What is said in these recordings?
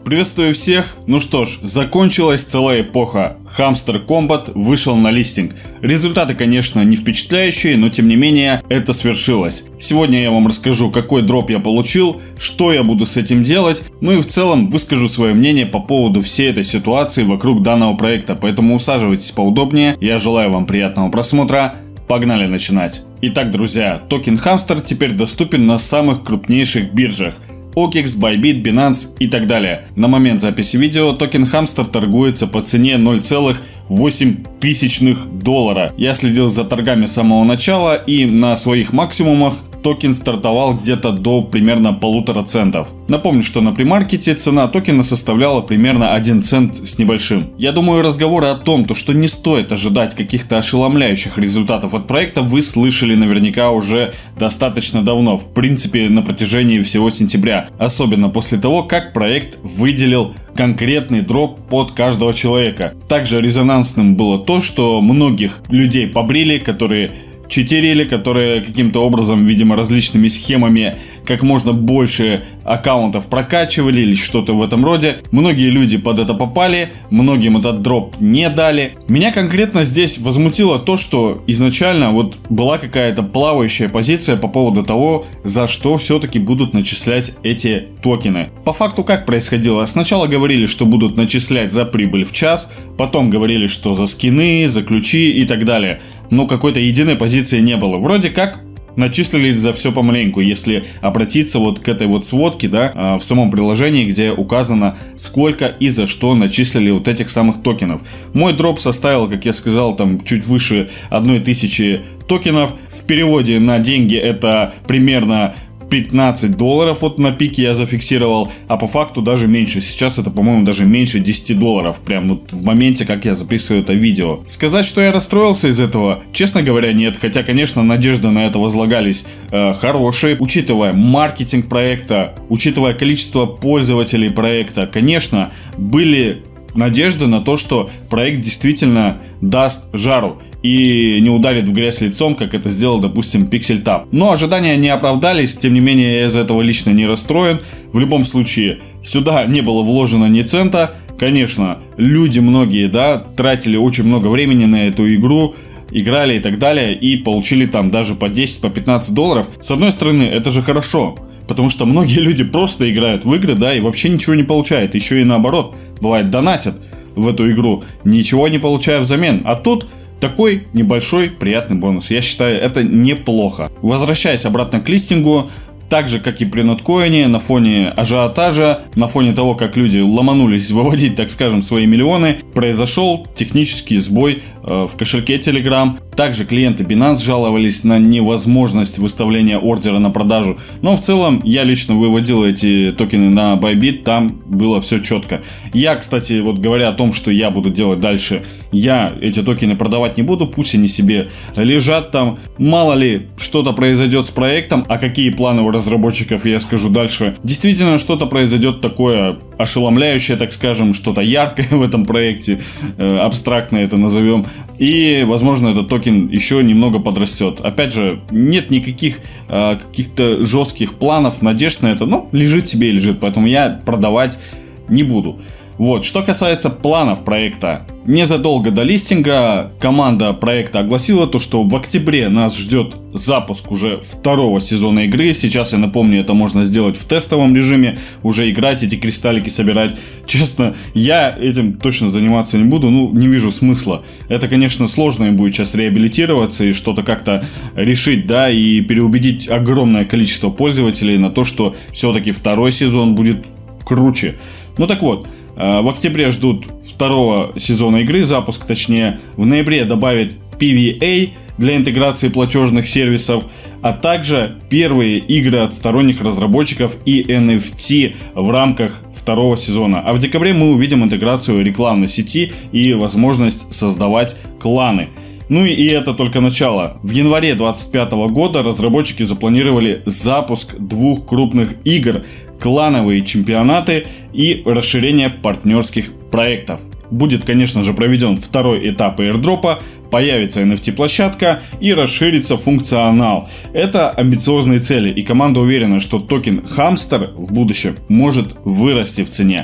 Приветствую всех! Ну что ж, закончилась целая эпоха. Hamster Kombat вышел на листинг. Результаты, конечно, не впечатляющие, но тем не менее это свершилось. Сегодня я вам расскажу, какой дроп я получил, что я буду с этим делать, ну и в целом выскажу свое мнение по поводу всей этой ситуации вокруг данного проекта. Поэтому усаживайтесь поудобнее, я желаю вам приятного просмотра. Погнали начинать. Итак, друзья, токен Hamster теперь доступен на самых крупнейших биржах: OKX, Bybit, Binance и так далее. На момент записи видео токен Hamster торгуется по цене $0,08. Я следил за торгами с самого начала, и на своих максимумах токен стартовал где-то до примерно 1,5 центов. Напомню, что на премаркете цена токена составляла примерно 1 цент с небольшим. Я думаю, разговоры о том, что не стоит ожидать каких-то ошеломляющих результатов от проекта, вы слышали наверняка уже достаточно давно, в принципе на протяжении всего сентября. Особенно после того, как проект выделил конкретный дроп под каждого человека. Также резонансным было то, что многих людей побрили, которые читерили, которые каким-то образом, видимо, различными схемами как можно больше аккаунтов прокачивали или что-то в этом роде. Многие люди под это попали, многим этот дроп не дали. Меня конкретно здесь возмутило то, что изначально была какая-то плавающая позиция по поводу того, за что все-таки будут начислять эти токены. По факту как происходило? Сначала говорили, что будут начислять за прибыль в час, потом говорили, что за скины, за ключи и так далее. Но какой-то единой позиции не было. Вроде как начислили за все помаленьку, если обратиться к этой сводке, да, в самом приложении, где указано, сколько и за что начислили этих самых токенов. Мой дроп составил, как я сказал, там чуть выше 1000 токенов. В переводе на деньги это примерно $15 на пике я зафиксировал, а по факту даже меньше. Сейчас это, по-моему, даже меньше $10, прям в моменте, как я записываю это видео. Сказать, что я расстроился из этого, честно говоря, нет. Хотя, конечно, надежды на это возлагались хорошие. Учитывая маркетинг проекта, учитывая количество пользователей проекта, конечно, были надежды на то, что проект действительно даст жару и не ударит в грязь лицом, как это сделал, допустим, PixelTab. Но ожидания не оправдались, тем не менее я из-за этого лично не расстроен. В любом случае, сюда не было вложено ни цента. Конечно, люди многие, да, тратили очень много времени на эту игру, играли и так далее, и получили там даже по 10, по $15. С одной стороны, это же хорошо, потому что многие люди просто играют в игры, да, и вообще ничего не получают. Еще и наоборот, бывает, донатят в эту игру, ничего не получая взамен. А тут такой небольшой приятный бонус. Я считаю, это неплохо. Возвращаясь обратно к листингу, так же, как и при ноткоине, на фоне ажиотажа, на фоне того, как люди ломанулись выводить, так скажем, свои миллионы, произошел технический сбой в кошельке Telegram. Также клиенты Binance жаловались на невозможность выставления ордера на продажу. Но в целом я лично выводил эти токены на Bybit, там было все четко. Я, кстати, говоря о том, что я буду делать дальше, я эти токены продавать не буду, пусть они себе лежат там. Мало ли что-то произойдет с проектом, а какие планы у разработчиков, я скажу дальше. Действительно что-то произойдет такое ошеломляющее, так скажем, что-то яркое в этом проекте, абстрактное это назовем. И, возможно, этот токен еще немного подрастет. Опять же, нет никаких каких-то жестких планов, надежд на это. Но лежит себе и лежит, поэтому я продавать не буду. Что касается планов проекта. Незадолго до листинга команда проекта огласила то, что в октябре нас ждет запуск уже второго сезона игры. Сейчас, я напомню, это можно сделать в тестовом режиме, уже играть, эти кристаллики собирать. Честно, я этим точно заниматься не буду, не вижу смысла. Это, конечно, сложно им будет сейчас реабилитироваться и что-то как-то решить, да, и переубедить огромное количество пользователей на то, что все-таки второй сезон будет круче. Так вот, в октябре ждут второго сезона игры, запуск точнее. В ноябре добавят PVA для интеграции платежных сервисов, а также первые игры от сторонних разработчиков и NFT в рамках второго сезона. А в декабре мы увидим интеграцию рекламной сети и возможность создавать кланы. И это только начало. В январе 2025 года разработчики запланировали запуск 2 крупных игр, клановые чемпионаты и расширение партнерских проектов. Будет, конечно же, проведен второй этап airdropа, появится NFT-площадка и расширится функционал. Это амбициозные цели, и команда уверена, что токен Hamster в будущем может вырасти в цене.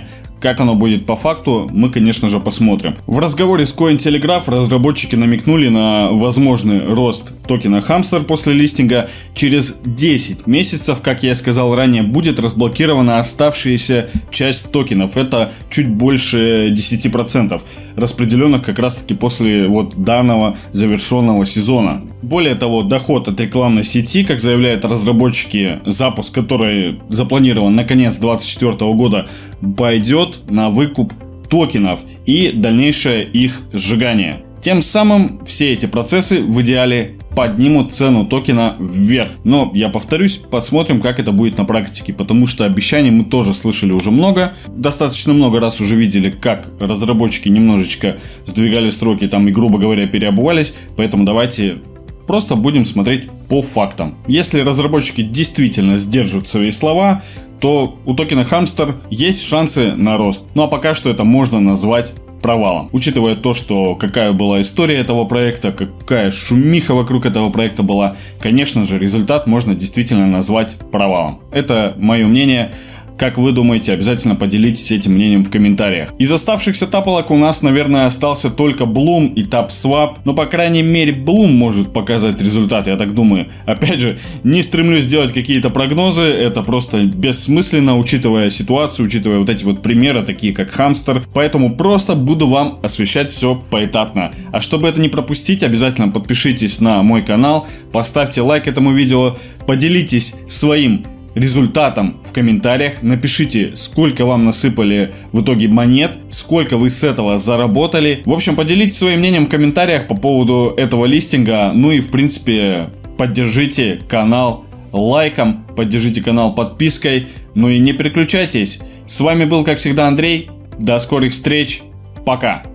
Как оно будет по факту, мы, конечно же, посмотрим. В разговоре с Cointelegraph разработчики намекнули на возможный рост токена Hamster после листинга. Через 10 месяцев, как я сказал ранее, будет разблокирована оставшаяся часть токенов. Это чуть больше 10%, распределенных как раз таки после данного завершенного сезона. Более того, доход от рекламной сети, как заявляют разработчики, запуск который запланирован на конец 2024 года, пойдет на выкуп токенов и дальнейшее их сжигание. Тем самым все эти процессы в идеале поднимут цену токена вверх. Но, я повторюсь, посмотрим, как это будет на практике, потому что обещаний мы тоже слышали уже много. Достаточно много раз уже видели, как разработчики немножечко сдвигали сроки там и, грубо говоря, переобувались. Поэтому давайте просто будем смотреть по фактам. Если разработчики действительно сдержат свои слова, то у токена Hamster есть шансы на рост. Ну а пока что это можно назвать провалом. Учитывая то, что какая была история этого проекта, какая шумиха вокруг этого проекта была, конечно же, результат можно действительно назвать провалом. Это мое мнение. Как вы думаете, обязательно поделитесь этим мнением в комментариях. Из оставшихся тапалок у нас, наверное, остался только Bloom и TapSwap. Но, по крайней мере, Bloom может показать результат, я так думаю. Опять же, не стремлюсь делать какие-то прогнозы. Это просто бессмысленно, учитывая ситуацию, учитывая вот эти вот примеры, такие как Hamster. Поэтому просто буду вам освещать все поэтапно. А чтобы это не пропустить, обязательно подпишитесь на мой канал, поставьте лайк этому видео, поделитесь своим результатом в комментариях, напишите, сколько вам насыпали в итоге монет, сколько вы с этого заработали. В общем, поделитесь своим мнением в комментариях по поводу этого листинга. Ну и в принципе поддержите канал лайком, поддержите канал подпиской. Ну и не переключайтесь. С вами был, как всегда, Андрей. До скорых встреч. Пока.